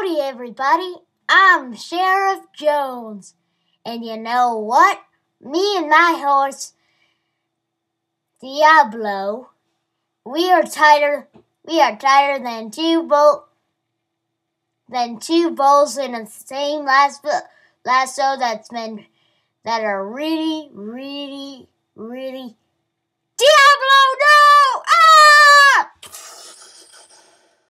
Howdy, everybody. I'm Sheriff Jones. And you know what? Me and my horse, Diablo, we are tighter than two bulls in the same lasso that are really Diablo, no!